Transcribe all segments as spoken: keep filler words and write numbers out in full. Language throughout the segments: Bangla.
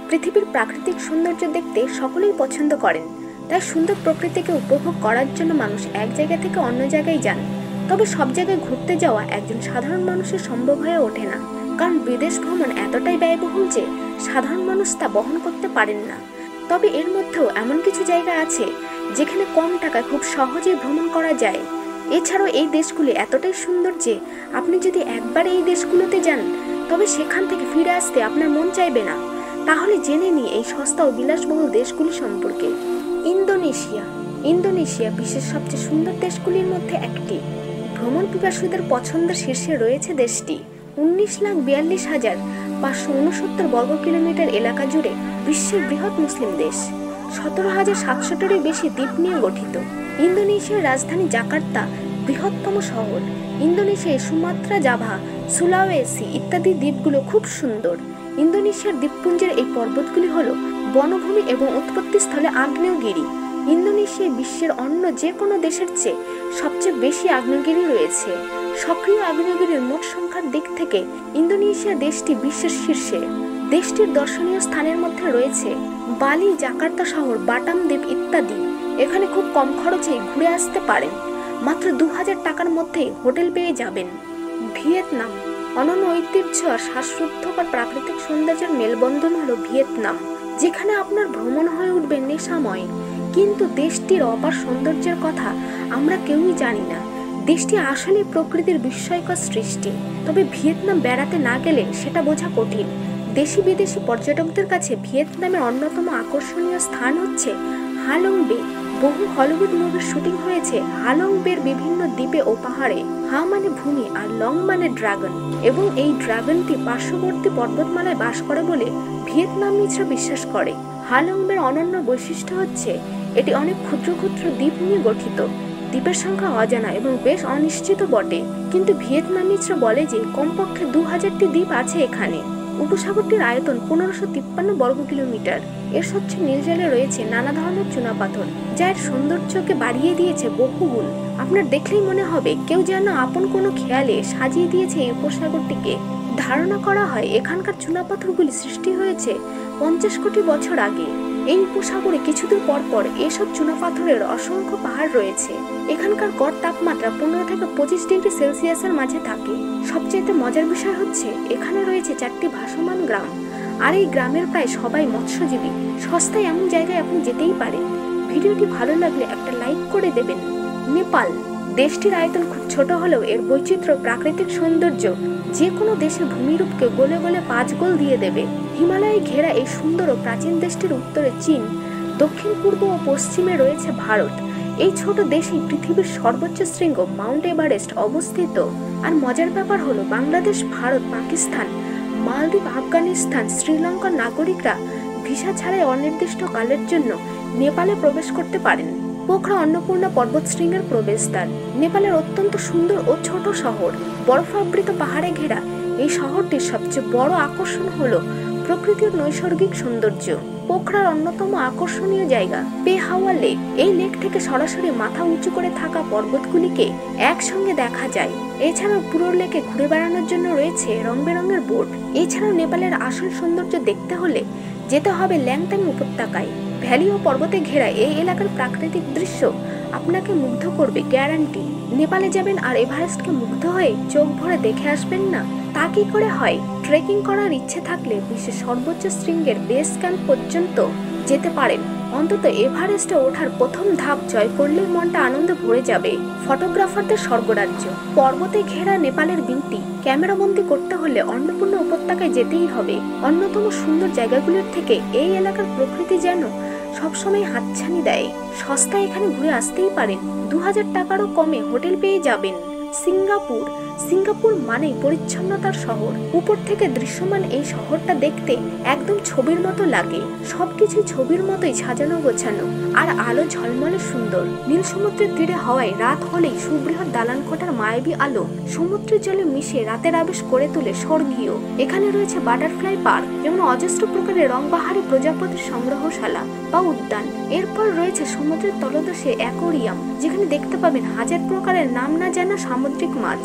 পৃথিবীর প্রাকৃতিক সৌন্দর্য দেখতে সকলেই পছন্দ করেন, তাই সুন্দর প্রকৃতিকে উপভোগ করার জন্য মানুষ এক জায়গা থেকে অন্য জায়গায় যান। তবে সব জায়গায় ঘুরতে যাওয়া একজন সাধারণ মানুষের সম্ভব হয়ে ওঠে না, কারণ বিদেশ ভ্রমণ এতটাই ব্যয়বহুল যে সাধারণ মানুষ তা বহন করতে পারেন না। তবে এর মধ্যেও এমন কিছু জায়গা আছে যেখানে কম টাকায় খুব সহজেই ভ্রমণ করা যায়। এছাড়াও এই দেশগুলি এতটাই সুন্দর যে আপনি যদি একবার এই দেশগুলোতে যান তবে সেখান থেকে ফিরে আসতে আপনার মন চাইবে না। তাহলে জেনে নিই এই সস্তা ও বিলাসবহুল দেশগুলি সম্পর্কে। ইন্দোনেশিয়া। ইন্দোনেশিয়া বিশ্বের সবচেয়ে সুন্দর দেশগুলির মধ্যে একটি। ভ্রমণ পিপাসুদের পছন্দের শীর্ষে রয়েছে দেশটি। উনিশ লাখ বিয়াল্লিশ হাজার পাঁচশো উনসত্তর বর্গ কিলোমিটার এলাকা জুড়ে বিশ্বের বৃহৎ মুসলিম দেশ। সতেরো হাজার সাতশোটিরও বেশি দ্বীপ নিয়ে গঠিত। ইন্দোনেশিয়ার রাজধানী জাকার্তা বৃহত্তম শহর। ইন্দোনেশিয়ায় সুমাত্রা, জাভা, সুলাওয়েসি ইত্যাদি দ্বীপগুলো খুব সুন্দর। ইন্দোনেশিয়ার দ্বীপপুঞ্জের এই পর্বতগুলি হল বনভূমি এবং উৎপত্তিস্থলে আগ্নেয়গিরি। ইন্দোনেশিয়ায় বিশ্বের অন্য যে কোনো দেশের চেয়ে সবচেয়ে বেশি আগ্নেয়গিরি রয়েছে। সক্রিয় আগ্নেয়গিরির মোট সংখ্যার দিক থেকে ইন্দোনেশিয়া দেশটি বিশ্বের শীর্ষে। দেশটির দর্শনীয় স্থানের মধ্যে রয়েছে বালি, জাকার্তা শহর, বাটাম দ্বীপ ইত্যাদি। এখানে খুব কম খরচেই ঘুরে আসতে পারেন। মাত্র দু হাজার টাকার মধ্যেই হোটেল পেয়ে যাবেন। ভিয়েতনাম। অনন্য ঐতিহ্য আর শ্বাসরুদ্ধকর প্রাকৃতিক সৌন্দর্যের মেলবন্ধন হলো ভিয়েতনাম, যেখানে আপনার ভ্রমণ হয়ে উঠবে নেশাময়। কিন্তু দেশটির অপার সৌন্দর্যের কথা আমরা কেউই জানি না। দেশটি আসলে প্রকৃতির বিস্ময়কর সৃষ্টি, তবে ভিয়েতনাম বেড়াতে না গেলে সেটা বোঝা কঠিন। দেশি বিদেশি পর্যটকদের কাছে ভিয়েতনামের অন্যতম আকর্ষণীয় স্থান হচ্ছে হালং বে। বহু হলিউড মুভির শুটিং হয়েছে হালং বের বিভিন্ন দ্বীপে ও পাহাড়ে। হা মানে ভূমি আর লং মানে ড্রাগন, এবং এই ড্রাগনটি পার্শ্ববর্তী পর্বতমালায় বাস করে বলে ভিয়েতনামিজরা বিশ্বাস করে। হালং বের অনন্য বৈশিষ্ট্য হচ্ছে এটি অনেক ক্ষুদ্র ক্ষুদ্র দ্বীপ নিয়ে গঠিত। দ্বীপের সংখ্যা অজানা এবং বেশ অনিশ্চিত বটে, কিন্তু ভিয়েতনামিজরা বলে যে কমপক্ষে দু হাজারটি দ্বীপ আছে এখানে। উপসাগরটির আয়তন পনেরোশো তিপ্পান্ন বর্গ কিলোমিটার। এর স্বচ্ছ নীল জলে রয়েছে নানা ধরনের চুনাপাথর, যা এর সৌন্দর্যকে বাড়িয়ে দিয়েছে বহুগুণ। আপনার দেখলেই মনে হবে কেউ যেন আপন কোনো খেয়ালে সাজিয়ে দিয়েছে এই উপসাগরটিকে। ধারণা করা হয় এখানকার চুনাপাথরগুলি সৃষ্টি হয়েছে পঞ্চাশ কোটি বছর আগে। এই উপসাগরে কিছুদূর পর পর এসব চুনাপাথরের অসংখ্য পাহাড় রয়েছে। এখানকার গড় তাপমাত্রা পনেরো থেকে পঁচিশ ডিগ্রি সেলসিয়াসের মাঝে থাকে। সবচেয়ে মজার বিষয় হচ্ছে এখানে রয়েছে চারটি ভাসমান গ্রাম, আর এই গ্রামের প্রায় সবাই মৎস্যজীবী। সস্তায় এমন জায়গায় আপনি যেতেই পারেন। ভিডিওটি ভালো লাগলে একটা লাইক করে দেবেন। নেপাল। দেশটির আয়তন খুব ছোট হলেও এর বৈচিত্র্য, প্রাকৃতিক সৌন্দর্য যে কোনো দেশের ভূমিরূপকে গলে গলে পাঁচ গোল দিয়ে দেবে। হিমালয়ে ঘেরা এই সুন্দর ও প্রাচীন দেশটির উত্তরে চীন, দক্ষিণ পূর্ব ও পশ্চিমে রয়েছে ভারত। এই ছোট দেশেই পৃথিবীর সর্বোচ্চ শৃঙ্গ মাউন্ট এভারেস্ট অবস্থিত। আর মজার ব্যাপার হলো বাংলাদেশ, ভারত, পাকিস্তান, মালদ্বীপ, আফগানিস্তান, শ্রীলঙ্কার নাগরিকরা ভিসা ছাড়াই অনির্দিষ্ট কালের জন্য নেপালে প্রবেশ করতে পারেন। পোখরা অন্নপূর্ণা পর্বতশৃঙ্গের প্রবেশদ্বার। নেপালের অত্যন্ত সুন্দর ও ছোট শহর, বরফাবৃত পাহাড়ে ঘেরা এই শহরটির সবচেয়ে বড় আকর্ষণ হলো প্রকৃতির নৈসর্গিক সৌন্দর্য। পোখরার অন্যতম আকর্ষণীয় জায়গা পেহাওয়া লেক। এই লেক থেকে সরাসরি মাথা উঁচু করে থাকা পর্বতগুলিকে একসঙ্গে দেখা যায়। এছাড়াও পুরো লেকে ঘুরে বেড়ানোর জন্য রয়েছে রং বেরঙের বোট। এছাড়াও নেপালের আসল সৌন্দর্য দেখতে হলে যেতে হবে ল্যাংটাং উপত্যকায়। ভ্যালি ও পর্বতে ঘেরা এই এলাকার প্রাকৃতিক দৃশ্য আপনাকে মুগ্ধ করবে, গ্যারান্টি। নেপালে যাবেন আর এভারেস্টকে মুগ্ধ হয়ে চোখ ভরে দেখে আসবেন না, তা কি করে হয়? ট্রেকিং করার ইচ্ছে থাকলে বিশ্বের সর্বোচ্চ শৃঙ্গের বেস ক্যাম্প পর্যন্ত যেতে পারেন। অন্তত এভারেস্টে ওঠার প্রথম ধাপ জয় করলেই মনটা আনন্দে ভরে যাবে। ফটোগ্রাফারদের স্বর্গরাজ্য। পর্বতে ঘেরা নেপালের বিনতি ক্যামেরাবন্দি করতে হলে অন্নপূর্ণা উপত্যকায় যেতেই হবে। অন্যতম সুন্দর জায়গাগুলোর থেকে এই এলাকার প্রকৃতি যেন সবসময় হাতছানি দেয়। সস্তায় এখানে ঘুরে আসতেই পারেন। দু হাজার টাকারও কমে হোটেল পেয়ে যাবেন। সিঙ্গাপুর। সিঙ্গাপুর মানেই পরিচ্ছন্নতার শহর। উপর থেকে দৃশ্যমান এই শহরটা দেখতে একদম ছবির মতো লাগে। সবকিছু ছবির মতোই সাজানো গোছানো আর আলো ঝলমলে সুন্দর। নীল সমুদ্রের তীরে হওয়ায় রাত হলেই সুবৃহৎ দালান কোঠার মায়াবী আলো সমুদ্রের জলে মিশে রাতের আবেশ করে তোলে স্বর্গীয়। এখানে রয়েছে বাটারফ্লাই পার্ক, যেমন অজস্র প্রকারের রংবাহারি প্রজাপতির সংগ্রহশালা বা উদ্যান। এরপর রয়েছে সমুদ্রের তলদেশে অ্যাকোরিয়াম, যেখানে দেখতে পাবেন হাজার প্রকারের নাম না জানা সামুদ্রিক মাছ।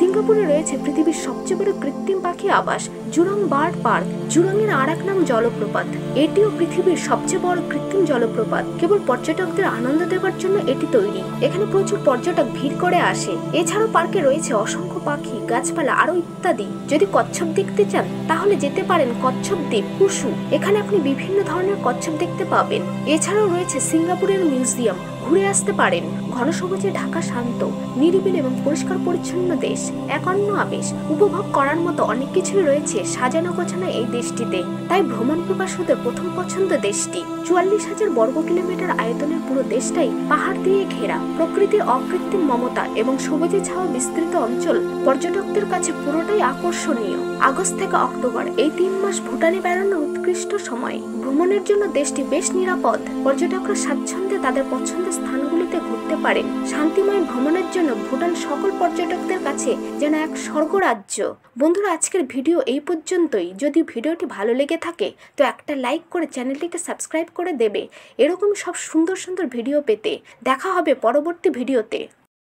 সিঙ্গাপুরে রয়েছে পৃথিবীর সবচেয়ে বড় কৃত্রিম পাখি আবাস জুরং বার্ড পার্ক। জুরং এর আর এক নাম জলপ্রপাত। এটিও পৃথিবীর সবচেয়ে বড় কৃত্রিম জলপ্রপাত। কেবল পর্যটকদের আনন্দ দেওয়ার জন্য এটি তৈরি। এখানে প্রচুর পর্যটক ভিড় করে আসে। এছাড়াও পার্কে রয়েছে অসংখ্য পাখি, গাছপালা আরো ইত্যাদি। যদি কচ্ছপ দেখতে চান তাহলে যেতে পারেন কচ্ছপ দ্বীপ কুসু। এখানে আপনি বিভিন্ন ধরনের কচ্ছপ দেখতে পাবেন। এছাড়াও রয়েছে সিঙ্গাপুরের মিউজিয়াম, ঘুরে আসতে পারেন। ঘন সবুজে ঢাকা শান্ত, নিরিবিলি এবং পরিষ্কার পরিচ্ছন্ন দেশ, এক অন্য আবেশ। উপভোগ করার মতো অনেক কিছুই রয়েছে সাজানো গোছানো এই দেশটিতে। তাই ভ্রমণ পিপাসুদের প্রথম পছন্দ দেশটি। চুয়াল্লিশ হাজার বর্গ কিলোমিটার আয়তনের পুরো দেশটাই পাহাড় দিয়ে ঘেরা। প্রকৃতির অকৃত্রিম মমতা এবং সবুজে ছাওয়া বিস্তৃত অঞ্চল পর্যটকদের কাছে পুরোটাই আকর্ষণীয়। আগস্ট থেকে অক্টোবর এই তিন মাস ভুটানে বেড়ানোর উৎকৃষ্ট সময়। ভ্রমণের জন্য দেশটি বেশ নিরাপদ। পর্যটকরা স্বাচ্ছন্দ্যে তাদের পছন্দের স্থানগুলিতে ঘুরতে পারেন। শান্তিময় ভ্রমণের জন্য ভুটান সকল পর্যটকদের কাছে যেন এক স্বর্গরাজ্য। বন্ধুরা, আজকের ভিডিও এই পর্যন্তই। যদি ভিডিওটি ভালো লেগে থাকে তো একটা লাইক করে চ্যানেলটিকে সাবস্ক্রাইব করে দেবে এরকম সব সুন্দর সুন্দর ভিডিও পেতে। দেখা হবে পরবর্তী ভিডিওতে।